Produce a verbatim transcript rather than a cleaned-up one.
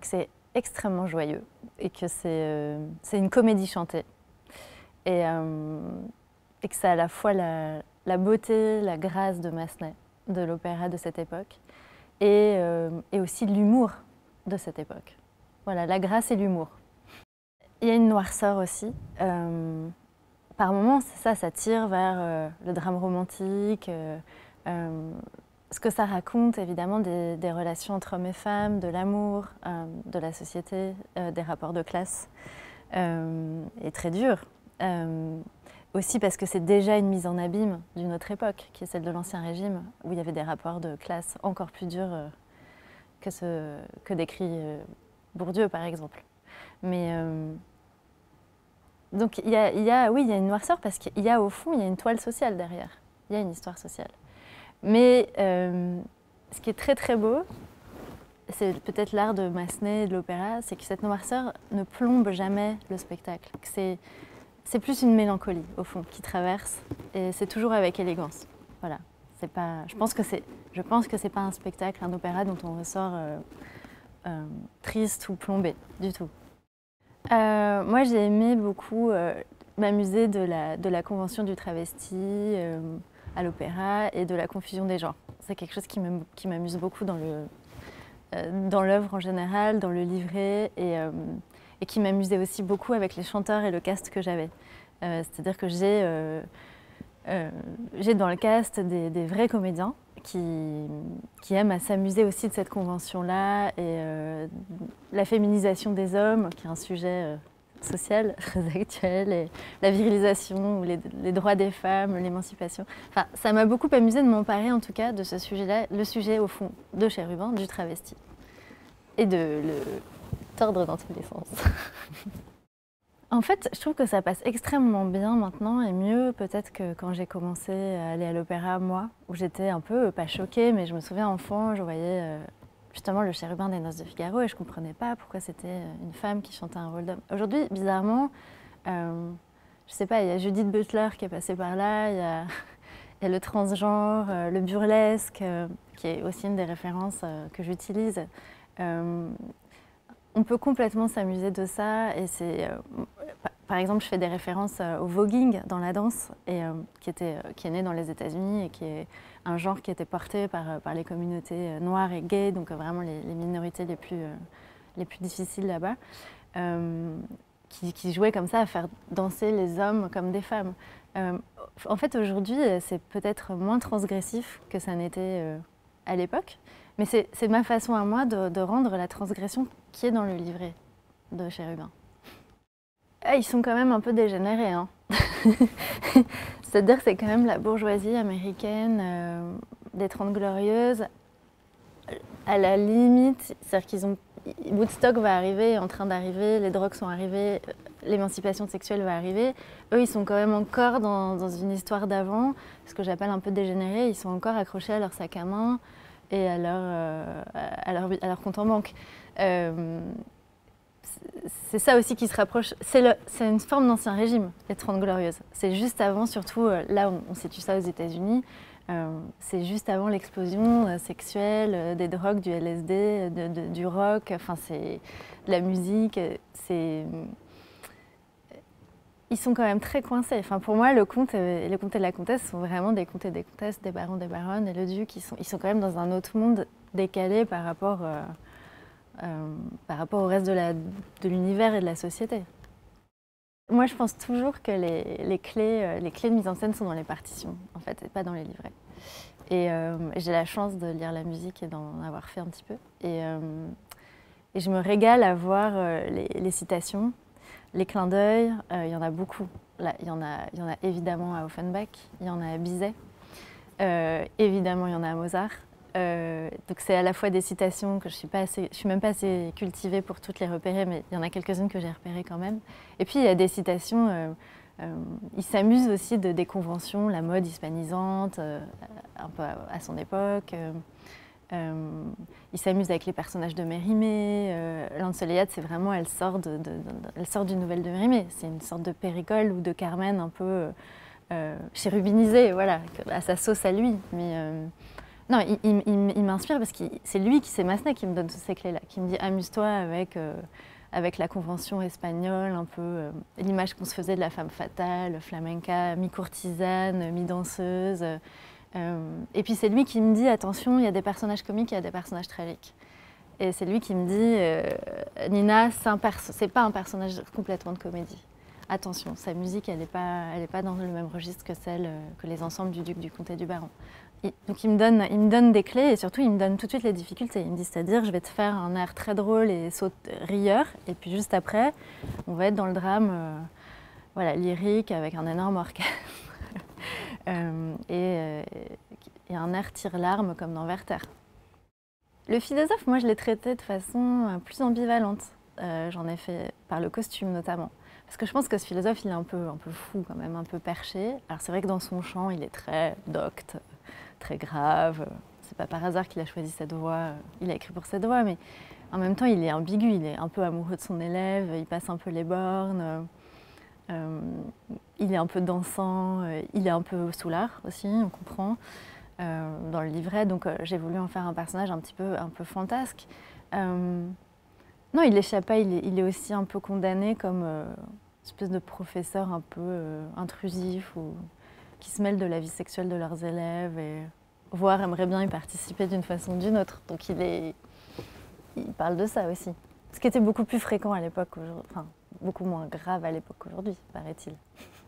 c'est extrêmement joyeux et que c'est euh, une comédie chantée. Et, euh, et que ça a à la fois la, la beauté, la grâce de Massenet, de l'opéra de cette époque, et, euh, et aussi l'humour de cette époque. Voilà, la grâce et l'humour. Il y a une noirceur aussi. Euh, par moments, ça, ça tire vers euh, le drame romantique, euh, euh, ce que ça raconte évidemment des, des relations entre hommes et femmes, de l'amour, euh, de la société, euh, des rapports de classe, euh, est très dur. Euh, aussi parce que c'est déjà une mise en abîme d'une autre époque, qui est celle de l'Ancien Régime, où il y avait des rapports de classe encore plus durs euh, que, ce, que décrit euh, Bourdieu, par exemple. Mais, euh, donc il y a, il y a, oui, il y a une noirceur parce qu'il y a au fond, il y a une toile sociale derrière. Il y a une histoire sociale. Mais euh, ce qui est très très beau, c'est peut-être l'art de Massenet et de l'opéra, c'est que cette noirceur ne plombe jamais le spectacle. C'est C'est plus une mélancolie, au fond, qui traverse, et c'est toujours avec élégance. Voilà. C'est pas, je pense que c'est, je pense que c'est pas un spectacle, un opéra dont on ressort euh, euh, triste ou plombé, du tout. Euh, moi, j'ai aimé beaucoup euh, m'amuser de la, de la convention du travesti euh, à l'opéra et de la confusion des genres. C'est quelque chose qui m'amuse beaucoup dans le, euh, dans l'œuvre en général, dans le livret, et euh, et qui m'amusait aussi beaucoup avec les chanteurs et le cast que j'avais. Euh, C'est-à-dire que j'ai euh, euh, j'ai dans le cast des, des vrais comédiens qui, qui aiment à s'amuser aussi de cette convention-là, et euh, la féminisation des hommes, qui est un sujet euh, social très actuel, et la virilisation, les, les droits des femmes, l'émancipation. Enfin, ça m'a beaucoup amusé de m'emparer en tout cas de ce sujet-là, le sujet au fond de Chérubin, du travesti, et de le tordre dans tous les sens. En fait, je trouve que ça passe extrêmement bien maintenant, et mieux peut-être que quand j'ai commencé à aller à l'opéra, moi, où j'étais un peu, pas choquée, mais je me souviens enfant, je voyais euh, justement le Chérubin des Noces de Figaro et je comprenais pas pourquoi c'était une femme qui chantait un rôle d'homme. Aujourd'hui, bizarrement, euh, je sais pas, il y a Judith Butler qui est passée par là, il y a, il y a le transgenre, euh, le burlesque, euh, qui est aussi une des références euh, que j'utilise. Euh, On peut complètement s'amuser de ça, et c'est, euh, par exemple, je fais des références euh, au voguing dans la danse, et, euh, qui, était, euh, qui est né dans les États-Unis et qui est un genre qui était porté par, par les communautés noires et gays, donc euh, vraiment les, les minorités les plus, euh, les plus difficiles là-bas, euh, qui, qui jouaient comme ça à faire danser les hommes comme des femmes. Euh, en fait, aujourd'hui, c'est peut-être moins transgressif que ça n'était euh, à l'époque. Mais c'est ma façon à moi de, de rendre la transgression qui est dans le livret de Chérubin. Ah, ils sont quand même un peu dégénérés, hein. C'est-à-dire que c'est quand même la bourgeoisie américaine euh, des Trente Glorieuses. À la limite, c'est-à-dire qu'ils ont... Woodstock va arriver, est en train d'arriver, les drogues sont arrivées, l'émancipation sexuelle va arriver. Eux, ils sont quand même encore dans, dans une histoire d'avant, ce que j'appelle un peu dégénérés. Ils sont encore accrochés à leur sac à main et à leur, euh, à leur, à leur compte en banque. Euh, c'est ça aussi qui se rapproche. C'est une forme d'ancien régime, les Trente Glorieuses. C'est juste avant, surtout, là on, on situe ça aux États-Unis, euh, c'est juste avant l'explosion euh, sexuelle, euh, des drogues, du L S D, de, de, du rock, enfin c'est de la musique, c'est... Ils sont quand même très coincés. Enfin, pour moi, le comte et le comte et la comtesse sont vraiment des comtes et des comtesses, des barons, des baronnes, et le duc, ils sont, ils sont quand même dans un autre monde décalé par rapport, euh, euh, par rapport au reste de l'univers et de la société. Moi, je pense toujours que les, les, clés, les clés de mise en scène sont dans les partitions, en fait, et pas dans les livrets. Et euh, j'ai la chance de lire la musique et d'en avoir fait un petit peu. Et, euh, et je me régale à voir euh, les, les citations. Les clins d'œil, euh, il y en a beaucoup. Là, il y en a, il y en a évidemment à Offenbach, il y en a à Bizet, euh, évidemment il y en a à Mozart. Euh, donc c'est à la fois des citations que je suis pas assez, je suis même pas assez cultivée pour toutes les repérer, mais il y en a quelques-unes que j'ai repérées quand même. Et puis il y a des citations, euh, euh, ils s'amusent aussi de des conventions, la mode hispanisante, euh, un peu à, à son époque. Euh, Euh, il s'amuse avec les personnages de Mérimée. Euh, Lancelot, c'est vraiment, elle sort, de, de, de, elle sort d'une nouvelle de Mérimée. C'est une sorte de Péricole ou de Carmen un peu euh, euh, chérubinisée, voilà, à sa sauce à lui. Mais, euh, Non, il, il- il- il m'inspire parce que c'est lui qui, c'est Massenet qui me donne toutes ces clés-là, qui me dit amuse-toi avec, euh, avec la convention espagnole, un peu euh, l'image qu'on se faisait de la femme fatale, flamenca, mi-courtisane, mi-danseuse. Euh, et puis c'est lui qui me dit attention, il y a des personnages comiques, il y a des personnages tragiques. Et c'est lui qui me dit euh, Nina, c'est, un perso- c'est pas un personnage complètement de comédie. Attention, sa musique, elle n'est pas, elle est pas dans le même registre que celle euh, que les ensembles du Duc, du Comte et du Baron. Et donc il me, donne, il me donne des clés et surtout il me donne tout de suite les difficultés. Il me dit c'est-à-dire je vais te faire un air très drôle et saute, rieur et puis juste après on va être dans le drame euh, voilà, lyrique avec un énorme orchestre euh, et, euh, et un air tire-larme comme dans Werther. Le philosophe, moi je l'ai traité de façon euh, plus ambivalente. Euh, j'en ai fait par le costume notamment. Parce que je pense que ce philosophe, il est un peu, un peu fou quand même, un peu perché. Alors c'est vrai que dans son chant, il est très docte, très grave. C'est pas par hasard qu'il a choisi cette voix. Il a écrit pour cette voix, mais en même temps, il est ambigu. Il est un peu amoureux de son élève. Il passe un peu les bornes. Euh, il est un peu dansant. Il est un peu soulard aussi, on comprend, euh, dans le livret. Donc euh, j'ai voulu en faire un personnage un petit peu, un peu fantasque. Euh, non, il échappe pas. Il est, il est aussi un peu condamné comme euh, une espèce de professeur un peu euh, intrusif ou qui se mêlent de la vie sexuelle de leurs élèves et voire aimerait bien y participer d'une façon ou d'une autre. Donc il, est, il parle de ça aussi. Ce qui était beaucoup plus fréquent à l'époque, enfin beaucoup moins grave à l'époque qu'aujourd'hui, paraît-il.